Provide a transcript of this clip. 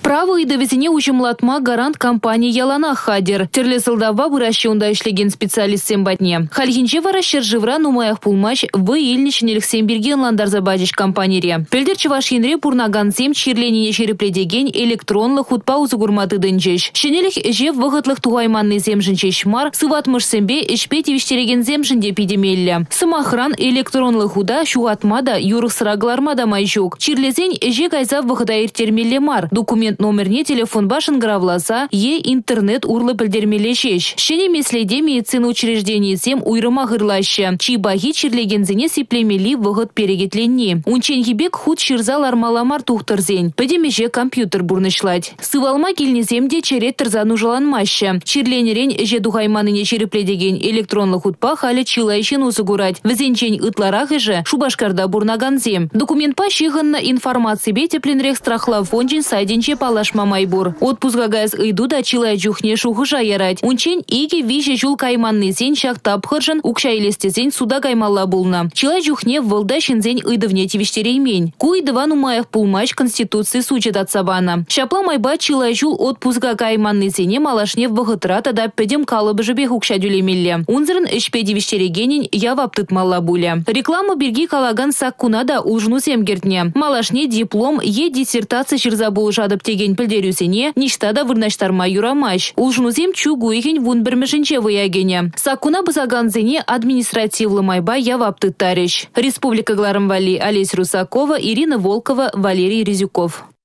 Право и довезение ужимлатма гарант компании Ялана Хадер. Терле солдава выращиванда ишлеген специалист сембатне. Хальхинче варащер живра нумаях пулмач в ильничен Элексемберген ландарзабадич компании. Пельдерче ваш янре пурнаган сем чирление черепледеген электронлы худпаузы гурматы дынчеш. Шенелих жев выготлых тугайманный земжинче шмар сыватмыш сембе ишпети виштереген земжинде пидемелля. Самохран электронлы худа шугатмада юрых сраглармада майжук. Чирлезень же гайзав выгодаир термелле мар. Документ номерне телефон башен гравласа, интернет урлы пельдермелешеш. Шене меследе медицина учреждений зем уйрыма гырлаща. Чибахи чирлегензене сиплемели выгод перегетленни. Унченхибек худ ширзал армаламар тухтарзень. Педемеже компьютер бурнышлать. Сывалма кильнеземде черет тарзану жаланмаща. Чирленерень же духайманыне черепледеген электронлы худпа халя чилайшен узыгурать. Везенчень ытларах же шубашкарда бурнаганзем. Документ пащиганна информации бете пленрех страхла фонджин сайденче палаш мамайбур. Отпуска газ иду да чилай джухне шухыжа ярать. Унчень иге виже жул кайманный зень шах тапхыржан укшайлесте зень суда каймалла булна. Чилай джухне вылда шинзень идывне тивиштереймень. Куй дыван умаях пулмач конституции сучет от сабана. Шапла майба чилай жул отпуска кайманный зене малашне вгытрата да педем калыбы жебех укшадюлемилле. Унзырын ишпе тивиштерегенень яваптыт малла буля. Реклама берги калаган саккунада улжну семгертне. Малашне диплом диссертация ширзабул жадып теген пілдерюсене, ништада вырнаштарма юрамаш. Улжнузем чугуйген вунбермешенче выягене. Сакуна базаганзене административлы майба явапты тарищ. Республика Гларамвали, Олесь Русакова, Ирина Волкова, Валерий Резюков.